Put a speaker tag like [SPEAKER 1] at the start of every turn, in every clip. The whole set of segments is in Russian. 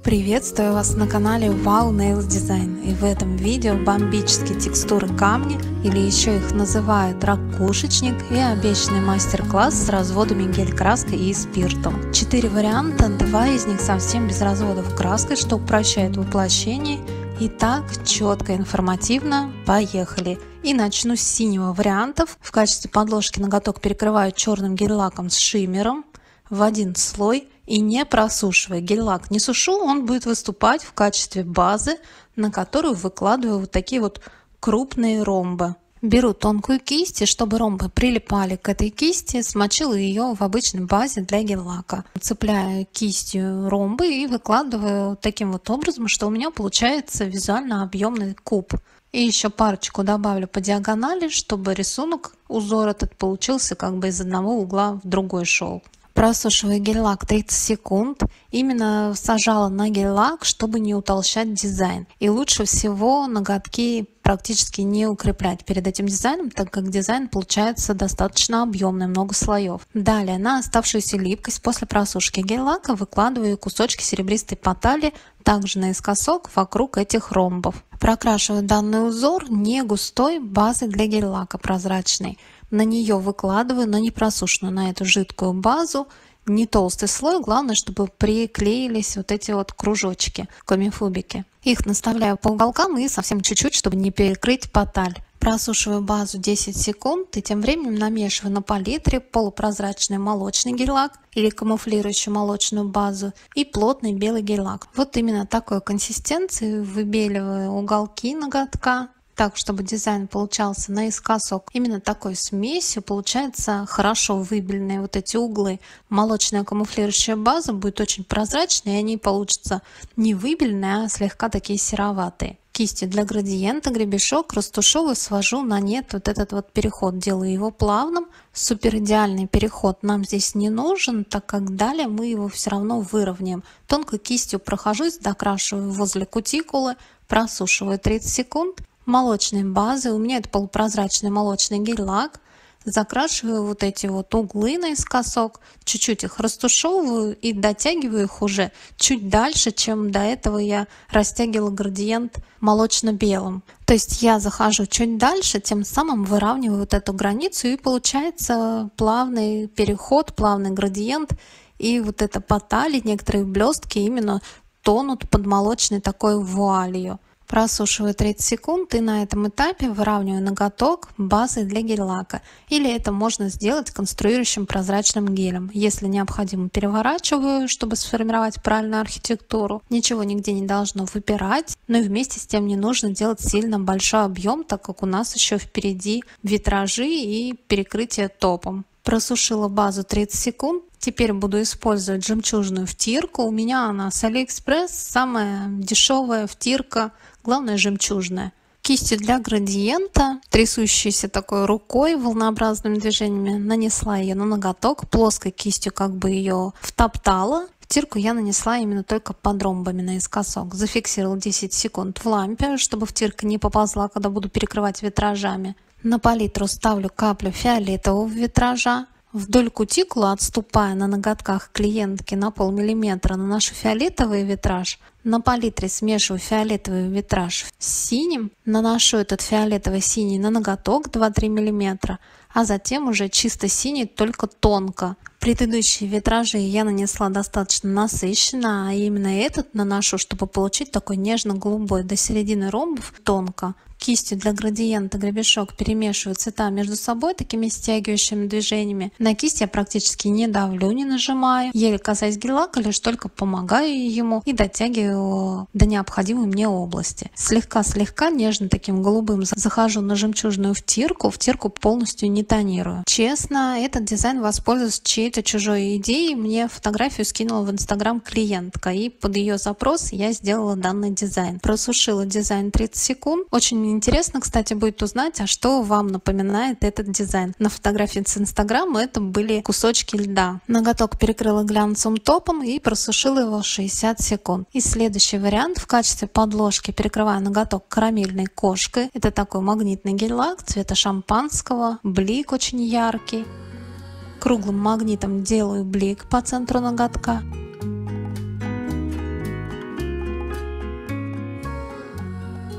[SPEAKER 1] Приветствую вас на канале Wow Nails Design, и в этом видео бомбические текстуры камня, или еще их называют ракушечник, и обещанный мастер-класс с разводами гель-краской и спиртом. 4 варианта, 2 из них совсем без разводов краской, что упрощает воплощение. Итак, четко и информативно, поехали! И начну с синего варианта. В качестве подложки ноготок перекрываю черным гель-лаком с шиммером в один слой и не просушивая. Гель-лак не сушу, он будет выступать в качестве базы, на которую выкладываю вот такие вот крупные ромбы. Беру тонкую кисть, и чтобы ромбы прилипали к этой кисти, смочила ее в обычной базе для гель-лака. Цепляю кистью ромбы и выкладываю таким вот образом, что у меня получается визуально объемный куб. И еще парочку добавлю по диагонали, чтобы рисунок, узор этот получился как бы из одного угла в другой шел. Просушиваю гель-лак 30 секунд. Именно сажала на гель-лак, чтобы не утолщать дизайн. И лучше всего ноготки практически не укреплять перед этим дизайном, так как дизайн получается достаточно объемный, много слоев. Далее на оставшуюся липкость после просушки гель-лака выкладываю кусочки серебристой потали также наискосок вокруг этих ромбов. Прокрашиваю данный узор не густой базой для гель-лака прозрачной. На нее выкладываю, но не просушенную, на эту жидкую базу, не толстый слой, главное, чтобы приклеились вот эти вот кружочки, комифубики. Их наставляю по уголкам и совсем чуть-чуть, чтобы не перекрыть поталь. Просушиваю базу 10 секунд и тем временем намешиваю на палитре полупрозрачный молочный гель-лак или камуфлирующую молочную базу и плотный белый гель-лак. Вот именно такой консистенции выбеливаю уголки ноготка, так, чтобы дизайн получался наискосок. Именно такой смесью получается хорошо выбеленные вот эти углы. Молочная камуфлирующая база будет очень прозрачной, и они получатся не выбеленные, а слегка такие сероватые. Кистью для градиента гребешок растушевываю, свожу на нет вот этот вот переход, делаю его плавным. Супер идеальный переход нам здесь не нужен, так как далее мы его все равно выровняем. Тонкой кистью прохожусь, докрашиваю возле кутикулы, просушиваю 30 секунд. Молочной базы, у меня это полупрозрачный молочный гель-лак, закрашиваю вот эти вот углы наискосок, чуть-чуть их растушевываю и дотягиваю их уже чуть дальше, чем до этого я растягивала градиент молочно-белым. То есть я захожу чуть дальше, тем самым выравниваю вот эту границу, и получается плавный переход, плавный градиент, и вот это потали, некоторые блестки именно тонут под молочной такой вуалью. Просушиваю 30 секунд и на этом этапе выравниваю ноготок базой для гель-лака. Или это можно сделать конструирующим прозрачным гелем. Если необходимо, переворачиваю, чтобы сформировать правильную архитектуру. Ничего нигде не должно выпирать, но и вместе с тем не нужно делать сильно большой объем, так как у нас еще впереди витражи и перекрытие топом. Просушила базу 30 секунд. Теперь буду использовать жемчужную втирку. У меня она с AliExpress, самая дешевая втирка, главное жемчужная. Кистью для градиента, трясущейся такой рукой, волнообразными движениями, нанесла ее на ноготок, плоской кистью как бы ее втоптала. Втирку я нанесла именно только под ромбами наискосок. Зафиксировала 10 секунд в лампе, чтобы втирка не поползла, когда буду перекрывать витражами. На палитру ставлю каплю фиолетового витража. Вдоль кутикулы, отступая на ноготках клиентки на полмиллиметра, наношу фиолетовый витраж. На палитре смешиваю фиолетовый витраж с синим, наношу этот фиолетово-синий на ноготок 2-3 мм, а затем уже чисто синий, только тонко. Предыдущие витражи я нанесла достаточно насыщенно, а именно этот наношу, чтобы получить такой нежно-голубой до середины ромбов тонко. Кистью для градиента гребешок перемешиваю цвета между собой такими стягивающими движениями. На кисть я практически не давлю, не нажимаю. Еле касаясь гель-лака, лишь только помогаю ему и дотягиваю его до необходимой мне области. Слегка-слегка нежно таким голубым захожу на жемчужную втирку. Втирку полностью не тонирую. Честно, этот дизайн воспользовался чьей-то чужой идеей. Мне фотографию скинула в Instagram клиентка, и под ее запрос я сделала данный дизайн. Просушила дизайн 30 секунд. Очень интересно, кстати, будет узнать, а что вам напоминает этот дизайн. На фотографии с Инстаграма это были кусочки льда. Ноготок перекрыла глянцевым топом и просушила его 60 секунд. И следующий вариант: в качестве подложки перекрываю ноготок карамельной кошкой. Это такой магнитный гель-лак цвета шампанского, блик очень яркий. Круглым магнитом делаю блик по центру ноготка.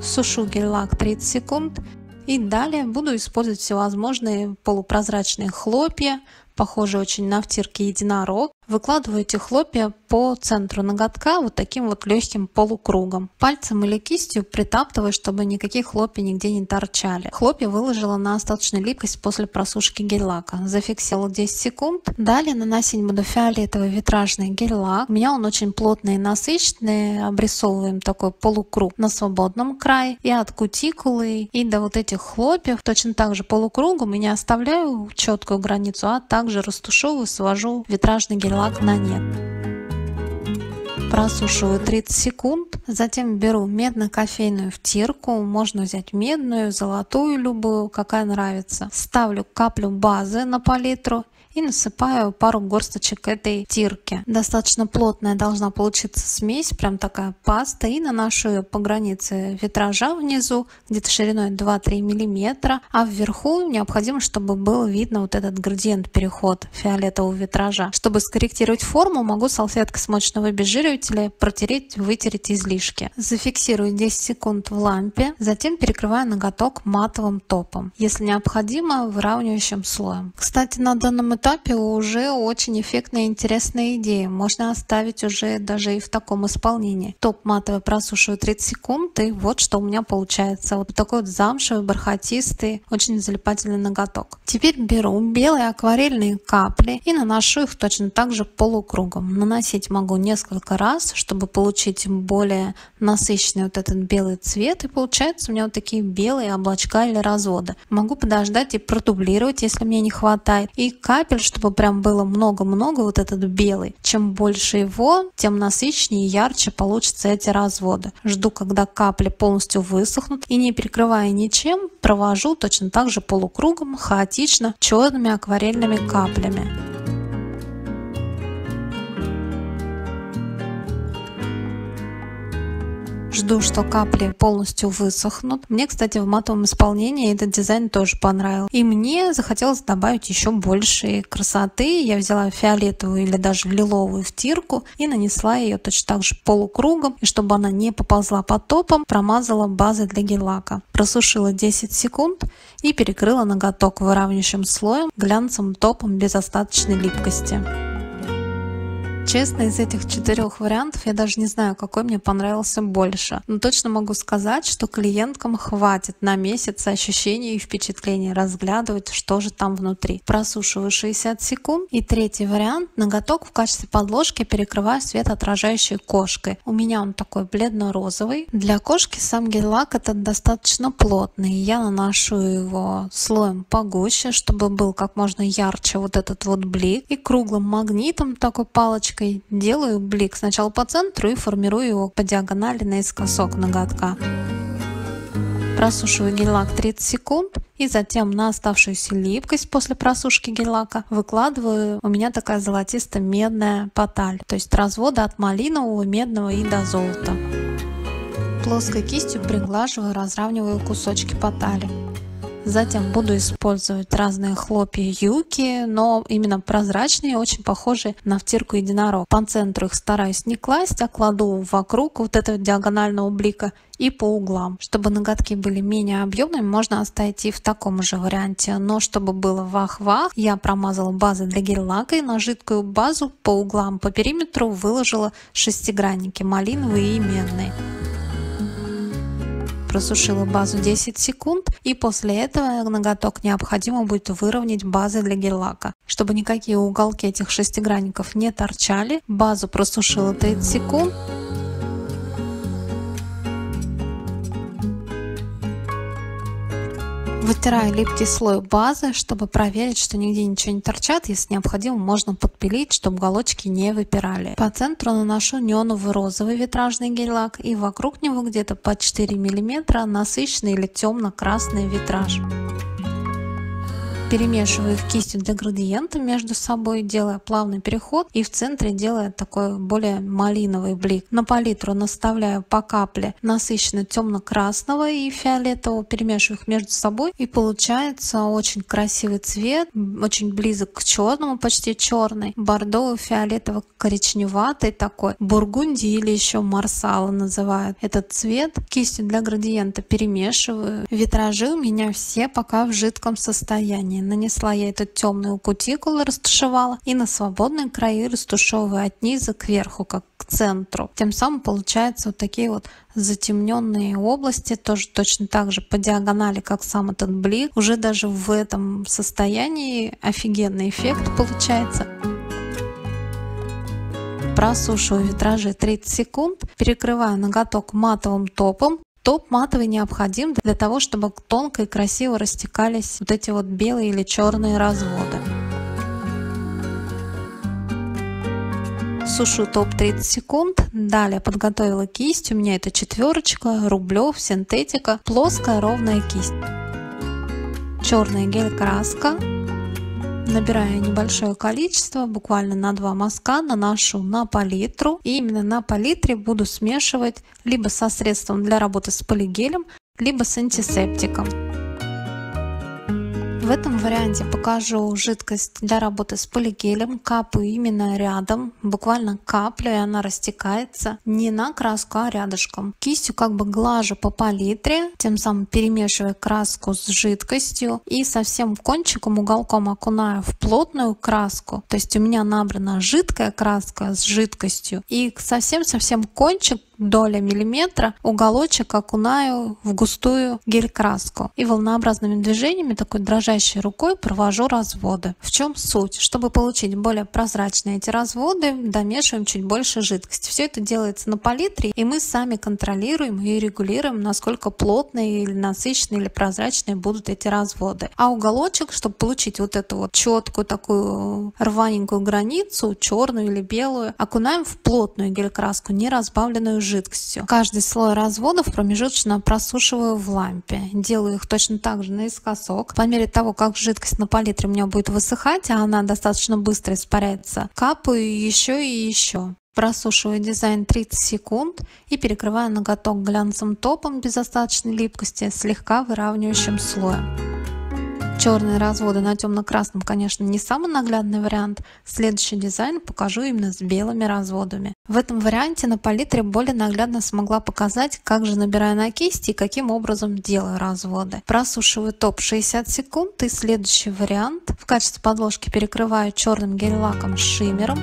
[SPEAKER 1] сушу гель-лак 30 секунд. И далее буду использовать всевозможные полупрозрачные хлопья, похожие очень на втирки единорог. Выкладываю эти хлопья по центру ноготка вот таким вот легким полукругом. Пальцем или кистью притаптываю, чтобы никакие хлопья нигде не торчали. Хлопья выложила на остаточную липкость после просушки гель-лака. Зафиксировала 10 секунд. Далее наносить буду фиолетовый витражный гель-лак. У меня он очень плотный и насыщенный. Обрисовываем такой полукруг на свободном крае. И от кутикулы, и до вот этих хлопьев точно так же полукругом. И не оставляю четкую границу, а также растушевываю, свожу витражный гель-лак на нет. Просушиваю 30 секунд, затем беру медно-кофейную втирку, можно взять медную, золотую, любую, какая нравится. Ставлю каплю базы на палитру и насыпаю пару горсточек этой втирки. Достаточно плотная должна получиться смесь, прям такая паста, и наношу ее по границе витража внизу, где-то шириной 2-3 мм, а вверху необходимо, чтобы было видно вот этот градиент, переход фиолетового витража. Чтобы скорректировать форму, могу салфеткой смоченного обезжиривателя протереть, вытереть излишки. Зафиксирую 10 секунд в лампе, затем перекрываю ноготок матовым топом, если необходимо, выравнивающим слоем. Кстати, на данном этапе уже очень эффектная и интересная идея. Можно оставить уже даже и в таком исполнении. Топ матовый просушиваю 30 секунд, и вот что у меня получается. Вот такой вот замшевый, бархатистый, очень залипательный ноготок. Теперь беру белые акварельные капли и наношу их точно так же полукругом. Наносить могу несколько раз, чтобы получить более насыщенный вот этот белый цвет, и получается у меня вот такие белые облачка или разводы. Могу подождать и продублировать, если мне не хватает. И капель, чтобы прям было много-много вот этот белый. Чем больше его, тем насыщеннее и ярче получатся эти разводы. Жду, когда капли полностью высохнут, и не перекрывая ничем, провожу точно так же полукругом, хаотично, черными акварельными каплями. Жду, что капли полностью высохнут. Мне, кстати, в матовом исполнении этот дизайн тоже понравился. И мне захотелось добавить еще больше красоты. Я взяла фиолетовую или даже лиловую втирку и нанесла ее точно так же полукругом. И чтобы она не поползла под топом, промазала базой для гель-лака. Просушила 10 секунд и перекрыла ноготок выравнивающим слоем, глянцевым топом без остаточной липкости. Честно, из этих 4 вариантов я даже не знаю, какой мне понравился больше. Но точно могу сказать, что клиенткам хватит на месяц ощущений и впечатлений разглядывать, что же там внутри. Просушиваю 60 секунд. И третий вариант. Ноготок в качестве подложки перекрываю светоотражающей кошкой. У меня он такой бледно-розовый. Для кошки сам гель-лак этот достаточно плотный. Я наношу его слоем погуще, чтобы был как можно ярче вот этот вот блик. И круглым магнитом, такой палочкой, делаю блик сначала по центру и формирую его по диагонали наискосок ноготка. Просушиваю гель-лак 30 секунд и затем на оставшуюся липкость после просушки гель-лака выкладываю. У меня такая золотисто-медная поталь, то есть разводы от малинового, медного и до золота. Плоской кистью приглаживаю, разравниваю кусочки потали. Затем буду использовать разные хлопья юки, но именно прозрачные, очень похожие на втирку единорог. По центру их стараюсь не класть, а кладу вокруг вот этого диагонального блика и по углам. Чтобы ноготки были менее объемными, можно оставить и в таком же варианте. Но чтобы было вах-вах, я промазала базой для гель-лака и на жидкую базу по углам, по периметру выложила шестигранники малиновые и медные. Просушила базу 10 секунд, и после этого ноготок необходимо будет выровнять базой для гель-лака. Чтобы никакие уголки этих шестигранников не торчали, базу просушила 30 секунд. Вытираю липкий слой базы, чтобы проверить, что нигде ничего не торчат. Если необходимо, можно подпилить, чтобы уголочки не выпирали. По центру наношу неоновый розовый витражный гель-лак и вокруг него где-то по 4 мм насыщенный или темно-красный витраж. Перемешиваю их кистью для градиента между собой, делая плавный переход, и в центре делая такой более малиновый блик. На палитру наставляю по капле насыщенно темно-красного и фиолетового, перемешиваю их между собой, и получается очень красивый цвет, очень близок к черному, почти черный, бордовый, фиолетово-коричневатый такой, бургунди или еще марсала называют этот цвет. Кистью для градиента перемешиваю. Витражи у меня все пока в жидком состоянии. Нанесла я эту темную кутикулу, растушевала, и на свободные края растушевываю от низа к верху, как к центру. Тем самым получаются вот такие вот затемненные области, тоже точно так же по диагонали, как сам этот блик. Уже даже в этом состоянии офигенный эффект получается. Просушиваю витражи 30 секунд, перекрываю ноготок матовым топом. Топ матовый необходим для того, чтобы тонко и красиво растекались вот эти вот белые или черные разводы. Сушу топ 30 секунд. Далее подготовила кисть. У меня это 4, Рублев, синтетика, плоская ровная кисть. Черная гель-краска. Набираю небольшое количество, буквально на 2 мазка, наношу на палитру. И именно на палитре буду смешивать либо со средством для работы с полигелем, либо с антисептиком. В этом варианте покажу жидкость для работы с полигелем. Капаю именно рядом, буквально каплю, и она растекается не на краску, а рядышком. Кистью как бы глажу по палитре, тем самым перемешивая краску с жидкостью, и совсем кончиком, уголком окунаю в плотную краску. То есть у меня набрана жидкая краска с жидкостью, и совсем-совсем кончик, доля миллиметра, уголочек окунаю в густую гель-краску. И волнообразными движениями, такой дрожащей рукой, провожу разводы. В чем суть? Чтобы получить более прозрачные эти разводы, домешиваем чуть больше жидкости. Все это делается на палитре, и мы сами контролируем и регулируем, насколько плотные или насыщенные или прозрачные будут эти разводы. А уголочек, чтобы получить вот эту вот четкую такую рваненькую границу, черную или белую, окунаем в плотную гель-краску, не разбавленную жидкостью. Каждый слой разводов промежуточно просушиваю в лампе. Делаю их точно так же наискосок. По мере того, как жидкость на палитре у меня будет высыхать, а она достаточно быстро испаряется, капаю еще и еще. Просушиваю дизайн 30 секунд и перекрываю ноготок глянцевым топом без остаточной липкости, слегка выравнивающим слоем. Черные разводы на темно-красном, конечно, не самый наглядный вариант. Следующий дизайн покажу именно с белыми разводами. В этом варианте на палитре более наглядно смогла показать, как же набираю на кисти и каким образом делаю разводы. Просушиваю топ 60 секунд, и следующий вариант. В качестве подложки перекрываю черным гель-лаком с шиммером.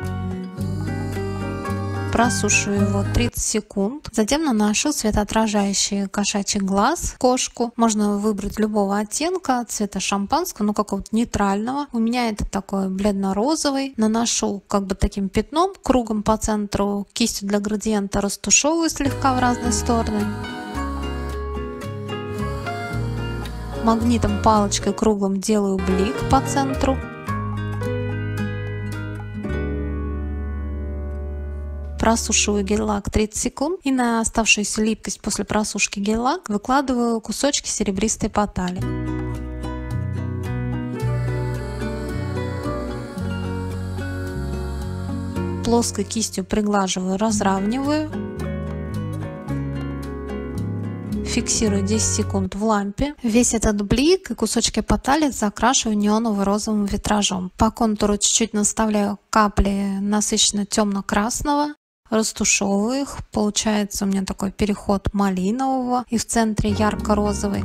[SPEAKER 1] Просушиваю его 30 секунд. Затем наношу светоотражающий кошачий глаз, кошку. Можно выбрать любого оттенка, цвета шампанского, ну какого-то нейтрального. У меня это такой бледно-розовый. Наношу как бы таким пятном, кругом по центру, кистью для градиента растушевываю слегка в разные стороны. Магнитом, палочкой круглым делаю блик по центру. Просушиваю гель-лак 30 секунд, и на оставшуюся липкость после просушки гель-лак выкладываю кусочки серебристой потали. Плоской кистью приглаживаю, разравниваю. Фиксирую 10 секунд в лампе. Весь этот блик и кусочки потали закрашиваю неоново-розовым витражом. По контуру чуть-чуть наставляю капли насыщенно темно-красного. Растушевываю их. Получается у меня такой переход малинового и в центре ярко-розовый.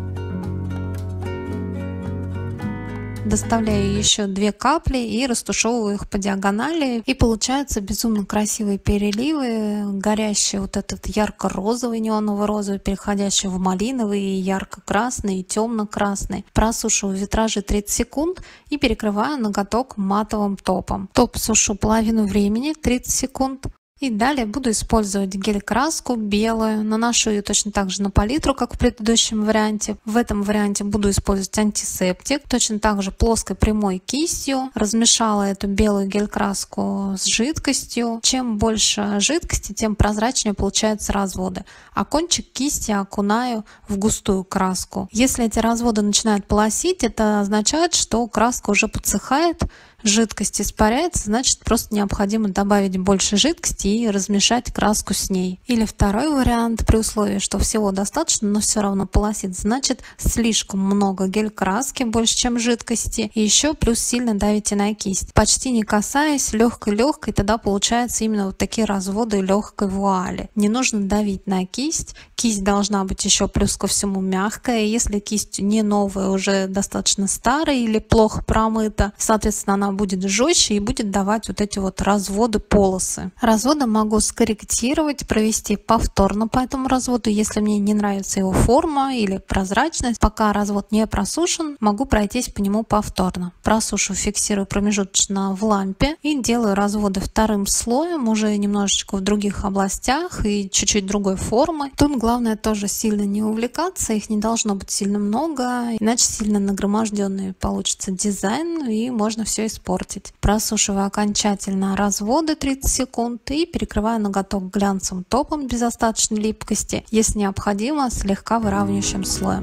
[SPEAKER 1] Доставляю еще 2 капли и растушевываю их по диагонали. И получаются безумно красивые переливы. Горящий вот этот ярко-розовый, неоново-розовый, переходящий в малиновый, и ярко-красный, и темно-красный. Просушиваю витражи 30 секунд и перекрываю ноготок матовым топом. Топ сушу половину времени, 30 секунд. И далее буду использовать гель-краску белую. Наношу ее точно так же на палитру, как в предыдущем варианте. В этом варианте буду использовать антисептик. Точно так же плоской прямой кистью. Размешала эту белую гель-краску с жидкостью. Чем больше жидкости, тем прозрачнее получаются разводы. А кончик кисти окунаю в густую краску. Если эти разводы начинают полосить, это означает, что краска уже подсыхает, жидкость испаряется, значит просто необходимо добавить больше жидкости и размешать краску с ней. Или второй вариант, при условии, что всего достаточно, но все равно полосит, значит слишком много гель-краски, больше чем жидкости, и еще плюс сильно давите на кисть. Почти не касаясь, легкой-легкой, тогда получается именно вот такие разводы легкой вуали. Не нужно давить на кисть, кисть должна быть еще плюс ко всему мягкая, если кисть не новая, уже достаточно старая или плохо промыта, соответственно она будет жестче и будет давать вот эти вот разводы, полосы. Разводы могу скорректировать, провести повторно по этому разводу, если мне не нравится его форма или прозрачность. Пока развод не просушен, могу пройтись по нему повторно. Просушу, фиксирую промежуточно в лампе и делаю разводы вторым слоем, уже немножечко в других областях и чуть-чуть другой формы. Тут главное тоже сильно не увлекаться, их не должно быть сильно много, иначе сильно нагроможденный получится дизайн и можно все испортить. Просушиваю окончательно разводы 30 секунд и перекрываю ноготок глянцевым топом без остаточной липкости, если необходимо, слегка выравнивающим слоем.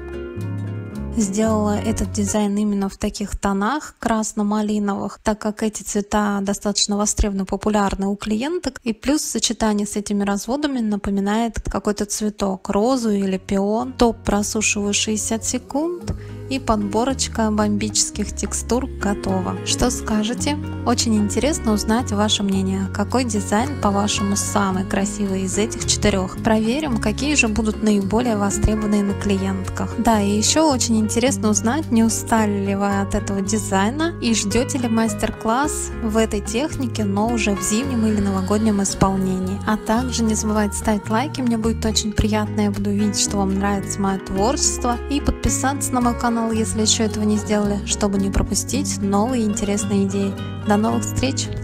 [SPEAKER 1] Сделала этот дизайн именно в таких тонах красно-малиновых, так как эти цвета достаточно востребованы, популярны у клиенток, и плюс сочетание с этими разводами напоминает какой-то цветок, розу или пион. Топ просушиваю 60 секунд. И подборочка бомбических текстур готова. Что скажете? Очень интересно узнать ваше мнение. Какой дизайн, по-вашему, самый красивый из этих 4? Проверим, какие же будут наиболее востребованные на клиентках. Да, и еще очень интересно узнать, не устали ли вы от этого дизайна и ждете ли мастер-класс в этой технике, но уже в зимнем или новогоднем исполнении. А также не забывайте ставить лайки, мне будет очень приятно, я буду видеть, что вам нравится мое творчество, и подписаться на мой канал, если еще этого не сделали, чтобы не пропустить новые интересные идеи. До новых встреч!